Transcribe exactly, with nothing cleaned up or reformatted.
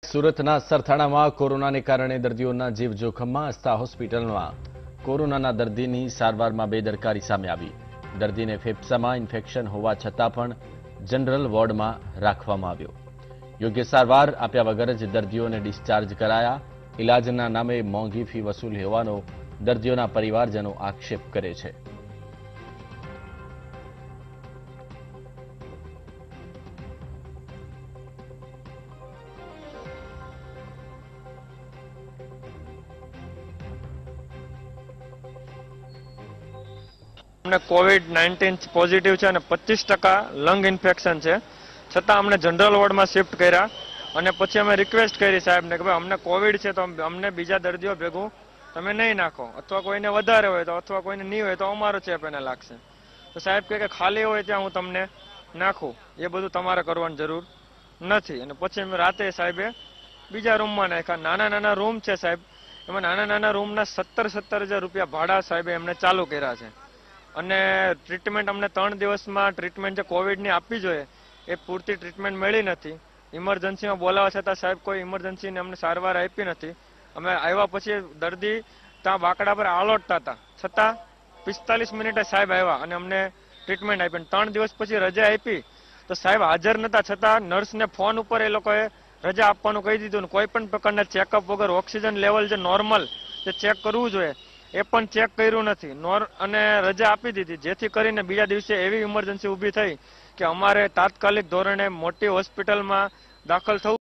સુરતના સરથાણામાં કોરોનાને કારણે દર્દીઓના જીવ જોખમમાં આસ્થા હોસ્પિટલમાં કોરોનાના દર્દીની સારવારમાં બેદરકારી સામે આવી। દર્દીને ફેફસામાં ઇન્ફેક્શન હોવા છતાં પણ જનરલ વોર્ડમાં રાખવામાં આવ્યો। યોગ્ય સારવાર આપ્યા વગર જ દર્દીઓને ડિસ્ચાર્જ કરાયા। ઇલાજના નામે મોંઘી ફી વસૂલ હોવાનો દર્દીઓના પરિવારજનો આક્ષેપ કરે છે। અમને કોવિડ નાઇન્ટીન પોઝિટિવ છે અને પચીસ ટકા લંગ ઇન્ફેક્શન છે, છતાં અમને જનરલ વોર્ડમાં શિફ્ટ કર્યા અને પછી અમે રિક્વેસ્ટ કરી સાહેબને કે ભાઈ અમને કોવિડ છે તો અમને બીજા દર્દીઓ ભેગું તમે નહીં નાખો, અથવા કોઈને વધારે હોય તો અથવા કોઈને નહીં હોય તો અમારો ચેપ એને લાગશે। તો સાહેબ કહે કે ખાલી હોય ત્યાં હું તમને નાખું, એ બધું તમારે કરવાની જરૂર નથી। અને પછી અમે રાતે સાહેબે બીજા રૂમમાં નાખ્યા। નાના નાના રૂમ છે સાહેબ, એમાં નાના નાના રૂમના સત્તર સત્તર હજાર રૂપિયા ભાડા સાહેબે એમને ચાલુ કર્યા છે અને ટ્રીટમેન્ટ અમને ત્રણ દિવસમાં ટ્રીટમેન્ટ જે કોવિડની આપવી જોઈએ એ પૂરતી ટ્રીટમેન્ટ મળી નથી। ઇમરજન્સીમાં બોલાવવા છતાં સાહેબ કોઈ ઇમરજન્સીને અમને સારવાર આપી નથી। અમે આવ્યા પછી દર્દી ત્યાં બાકડા પર આલોટતા હતા, છતાં પિસ્તાલીસ મિનિટે સાહેબ આવ્યા અને અમને ટ્રીટમેન્ટ આપી। ત્રણ દિવસ પછી રજા આપી તો સાહેબ હાજર નહોતા, છતાં નર્સને ફોન ઉપર એ લોકોએ રજા આપવાનું કહી દીધું ને કોઈ પણ પ્રકારના ચેકઅપ વગર ઓક્સિજન લેવલ જે નોર્મલ જે ચેક કરવું જોઈએ એ પણ ચેક કર્યું નથી નોર અને રજા આપી દીધી, જેથી કરીને બીજા દિવસે એવી ઇમરજન્સી ઊભી થઈ કે અમારે તાત્કાલિક ધોરણે મોટી હોસ્પિટલમાં દાખલ થવું